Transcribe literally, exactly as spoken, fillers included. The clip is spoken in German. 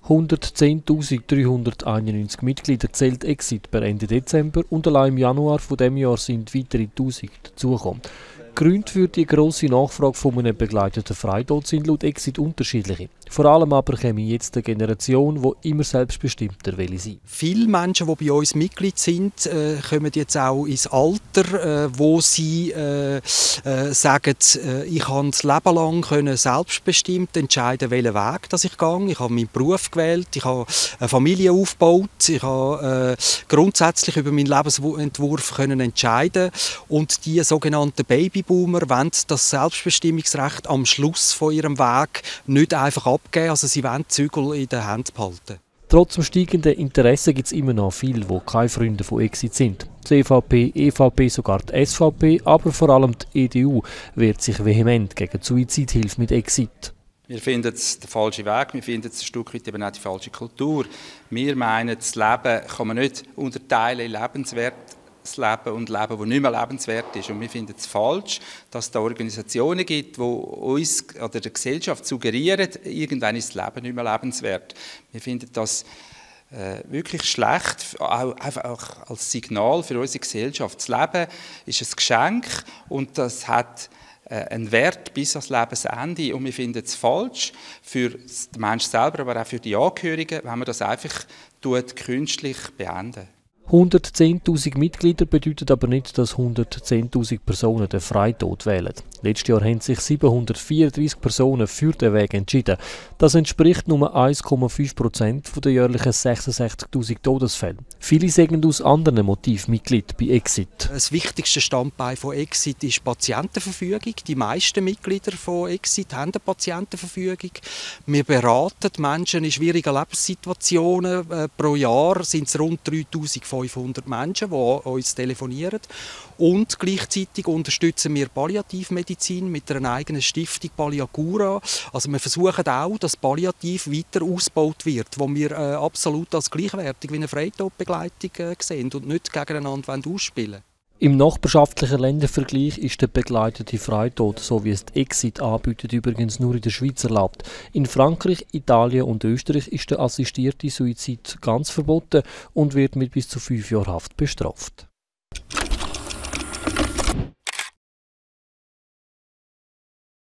hundertzehntausenddreihunderteinundneunzig Mitglieder zählt Exit per Ende Dezember und allein im Januar von dem Jahr sind weitere tausend dazugekommen. Gründe für die grosse Nachfrage von einem begleiteten Freitod sind laut Exit unterschiedliche. Vor allem aber käme jetzt eine Generation, die immer selbstbestimmter will sein. Viele Menschen, die bei uns Mitglied sind, äh, kommen jetzt auch ins Alter, äh, wo sie äh, äh, sagen, äh, ich kann das Leben lang können selbstbestimmt entscheiden, welchen Weg dass ich gehe. Ich habe meinen Beruf gewählt, ich habe eine Familie aufgebaut, ich habe äh, grundsätzlich über meinen Lebensentwurf können entscheiden. Und die sogenannten Babyboomer wollen das Selbstbestimmungsrecht am Schluss von ihrem Weg nicht einfach abgeben. Also sie wollen die Zügel in den Händen behalten. Trotz dem steigenden Interesse gibt es immer noch viele, die keine Freunde von Exit sind. Die C V P, E V P, sogar die S V P, aber vor allem die E D U wehrt sich vehement gegen die Suizidhilfe mit Exit. Wir finden es den falschen Weg, wir finden es ein Stück weit eben auch die falsche Kultur. Wir meinen, das Leben kann man nicht unterteilen in lebenswert. Das Leben und Leben, das nicht mehr lebenswert ist. Und wir finden es falsch, dass es da Organisationen gibt, die uns oder der Gesellschaft suggerieren, irgendwann ist das Leben nicht mehr lebenswert. Wir finden das äh, wirklich schlecht, auch, auch als Signal für unsere Gesellschaft. Das Leben ist ein Geschenk und das hat äh, einen Wert bis ans Lebensende. Und wir finden es falsch für den Menschen selber, aber auch für die Angehörigen, wenn man das einfach tut, künstlich beenden. hundertzehntausend Mitglieder bedeutet aber nicht, dass hundertzehntausend Personen den Freitod wählen. Letztes Jahr haben sich siebenhundertvierunddreißig Personen für den Weg entschieden. Das entspricht nur eins Komma fünf Prozent der jährlichen sechsundsechzigtausend Todesfälle. Viele sagen aus anderen Motiven Mitglied bei Exit. Das wichtigste Standbein von Exit ist Patientenverfügung. Die meisten Mitglieder von Exit haben eine Patientenverfügung. Wir beraten Menschen in schwierigen Lebenssituationen. Äh, pro Jahr sind es rund dreitausendfünfhundert Menschen, die uns telefonieren. Und gleichzeitig unterstützen wir Palliativmedizin mit einer eigenen Stiftung Palliacura. Also wir versuchen auch, dass Palliativ weiter ausgebaut wird, wo wir äh, absolut als gleichwertig wie eine Freitodbegleitung äh, sehen und nicht gegeneinander ausspielen wollen. Im nachbarschaftlichen Ländervergleich ist der begleitete Freitod, so wie es die Exit anbietet, übrigens nur in der Schweiz erlaubt. In Frankreich, Italien und Österreich ist der assistierte Suizid ganz verboten und wird mit bis zu fünf Jahren Haft bestraft.